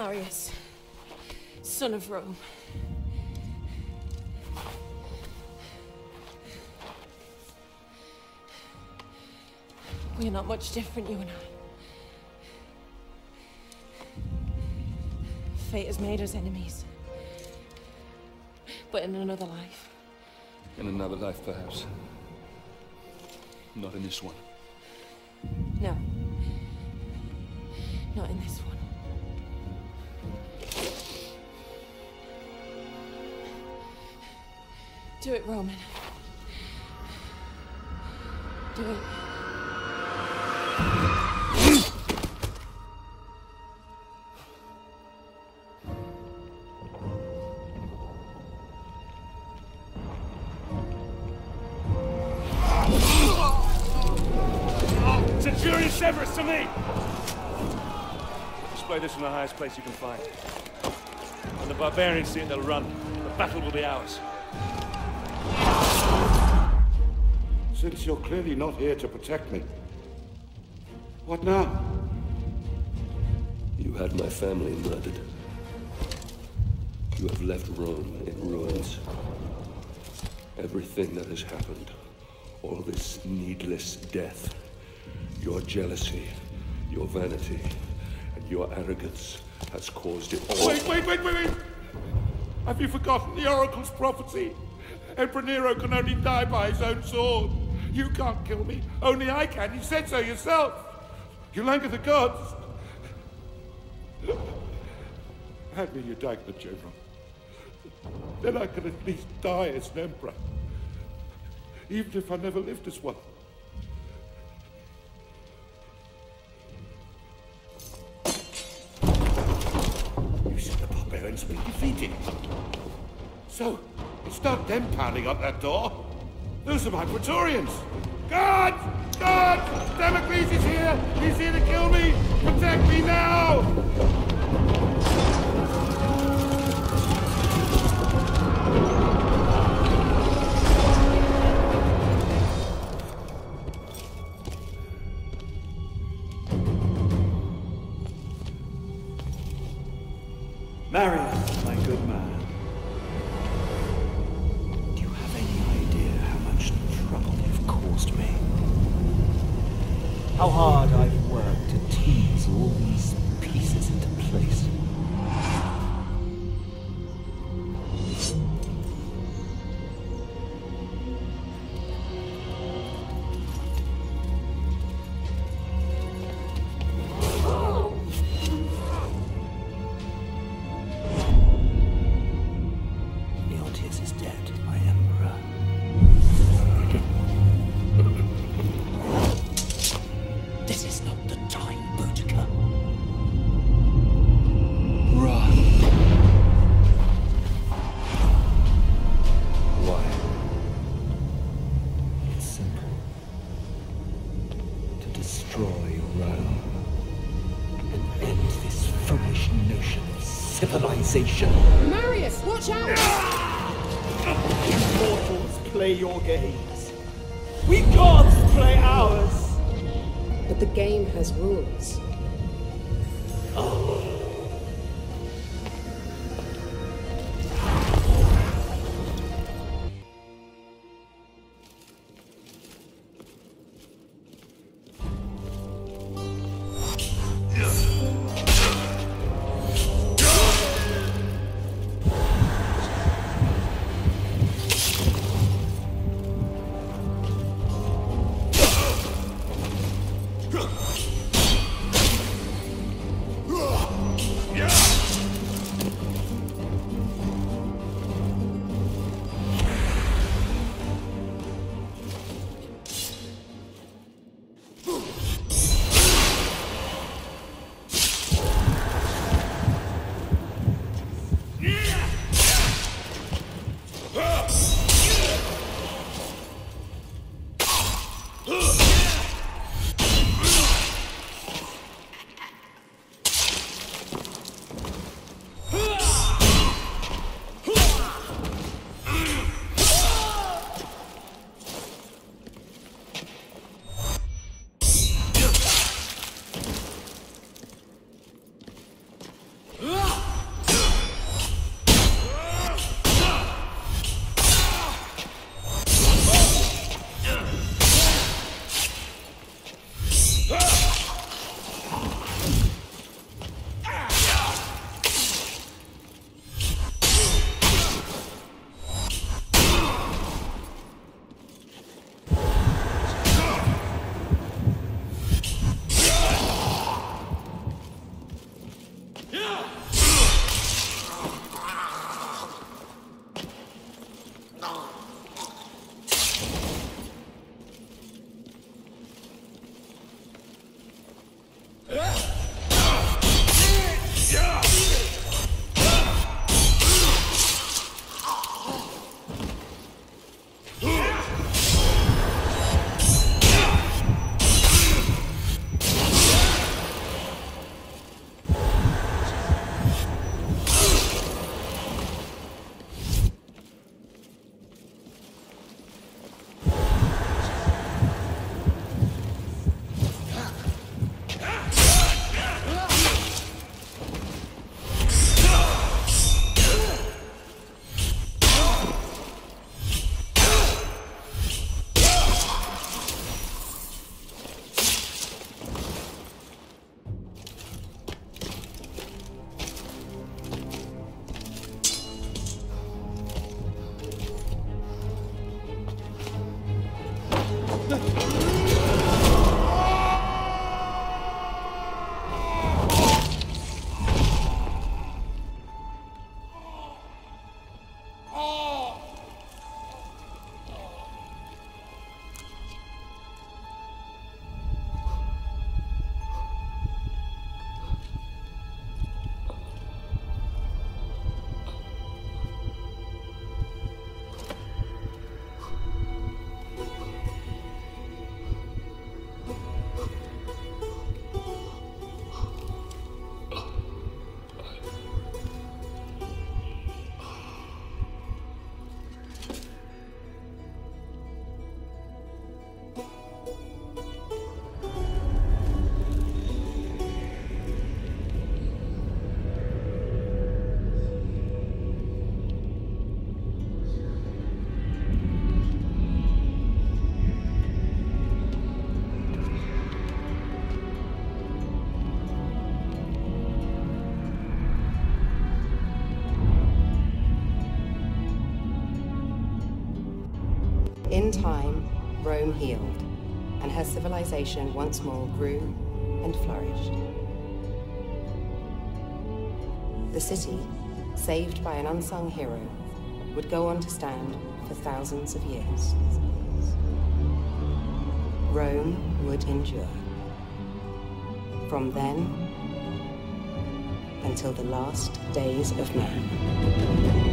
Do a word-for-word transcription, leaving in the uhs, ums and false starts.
Marius, son of Rome. We are not much different, you and I. Fate has made us enemies. But in another life. In another life, perhaps. Not in this one. No. Not in this one. Do it, Roman. Do it. Centurion Severus, to me! Display this in the highest place you can find. When the barbarians see it, they'll run. The battle will be ours. Since you're clearly not here to protect me, what now? You had my family murdered. You have left Rome in ruins. Everything that has happened, all this needless death, your jealousy, your vanity, and your arrogance has caused it all. Wait, wait, wait, wait, wait! Have you forgotten the Oracle's prophecy? Emperor Nero can only die by his own sword. You can't kill me. Only I can. You said so yourself. You anger the gods. Hand me your dagger, General. Then I can at least die as an emperor. Even if I never lived as one. You said the barbarians been defeated. So, it's not them pounding up that door. Those are my Praetorians! Guards! Guards! Damocles is here! He's here to kill me! Protect me now! Marius, my good man. How hard I've worked to tease all these pieces into place. Leontius is dead, my emperor. This is not the time, Boudica. Run. Why? It's simple. To destroy Rome. And end this foolish notion of civilization. Marius, watch out! You mortals play your games. We gods play ours. But the game has rules. Oh. Ugh! In time, Rome healed, and her civilization once more grew and flourished. The city, saved by an unsung hero, would go on to stand for thousands of years. Rome would endure. From then until the last days of man.